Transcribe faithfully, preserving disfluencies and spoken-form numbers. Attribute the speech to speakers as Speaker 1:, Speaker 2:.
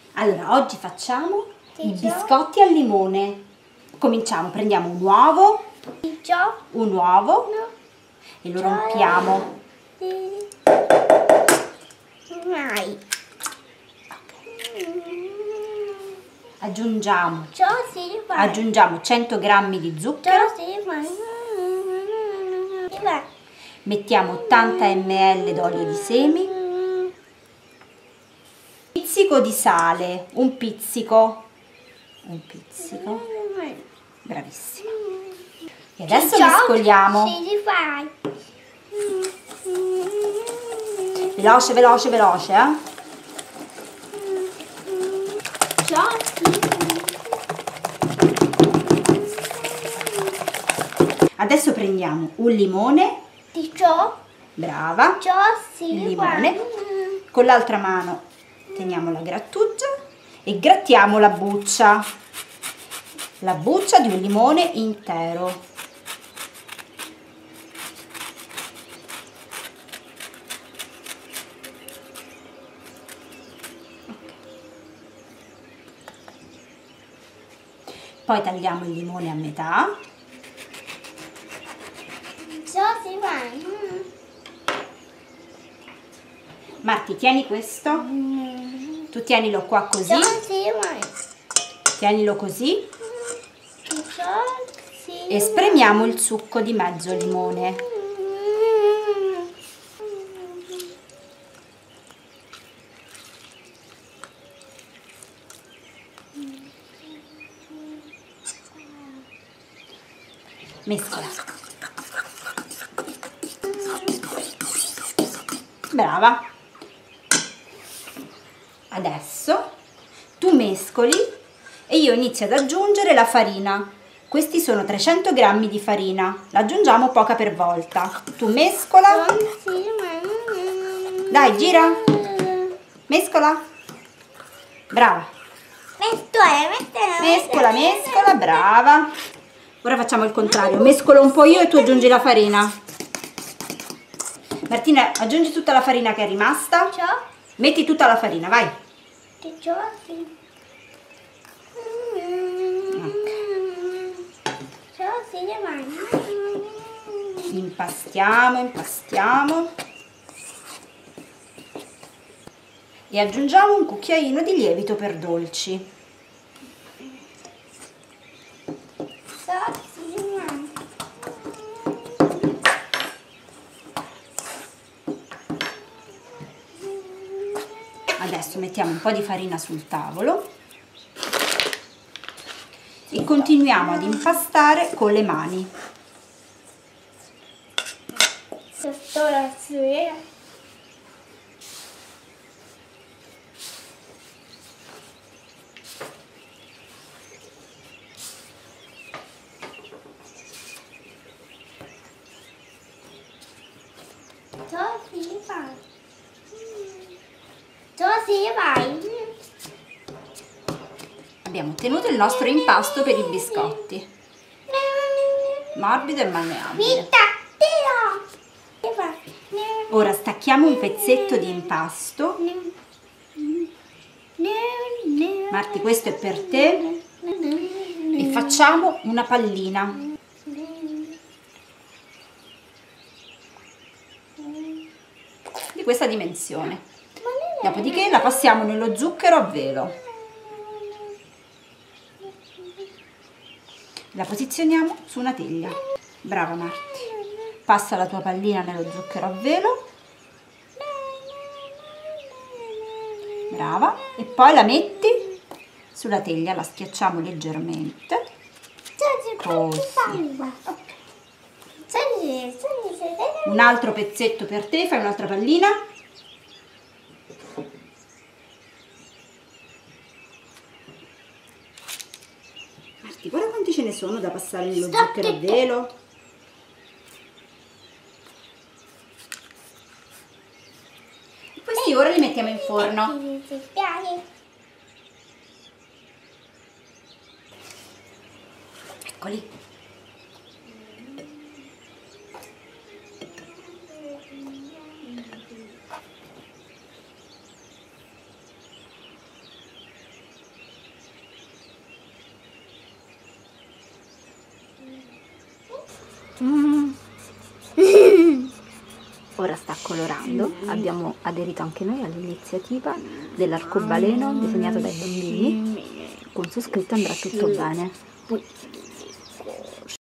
Speaker 1: Allora, oggi facciamo i biscotti al limone. Cominciamo, prendiamo un uovo, un uovo e lo rompiamo. Aggiungiamo, aggiungiamo cento grammi di zucchero, mettiamo ottanta millilitri d'olio di semi, un pizzico di sale, un pizzico, un pizzico, bravissima. E adesso mescoliamo. Veloce, veloce, veloce, eh? Adesso prendiamo un limone, brava, il limone, con l'altra mano teniamo la grattugia e grattiamo la buccia, la buccia di un limone intero. Poi tagliamo il limone a metà. Marti, tieni questo. Tu tienilo qua così. Tienilo così. E spremiamo il succo di mezzo limone. Mescola. Brava. Adesso tu mescoli e io inizio ad aggiungere la farina. Questi sono trecento grammi di farina. La aggiungiamo poca per volta. Tu mescola. Dai, gira. Mescola. Brava. Mescola, mescola, brava. Ora facciamo il contrario, mescolo un po' io e tu aggiungi la farina. Martina, aggiungi tutta la farina che è rimasta. Metti tutta la farina, vai. Impastiamo, impastiamo. E aggiungiamo un cucchiaino di lievito per dolci. Adesso mettiamo un po' di farina sul tavolo e continuiamo ad impastare con le mani. Abbiamo ottenuto il nostro impasto per i biscotti, morbido e malleabile. Ora stacchiamo un pezzetto di impasto. Marti, questo è per te. E facciamo una pallina. Di questa dimensione. Dopodiché la passiamo nello zucchero a velo. La posizioniamo su una teglia. Brava Marti. Passa la tua pallina nello zucchero a velo. Brava. E poi la metti sulla teglia, la schiacciamo leggermente. Così. Un altro pezzetto per te, fai un'altra pallina. Marti, guarda quanti ce ne sono da passare nello zucchero a velo. E questi ora li mettiamo in forno. Eccoli. Ora sta colorando, abbiamo aderito anche noi all'iniziativa dell'arcobaleno disegnato dai bambini, con su scritto andrà tutto bene.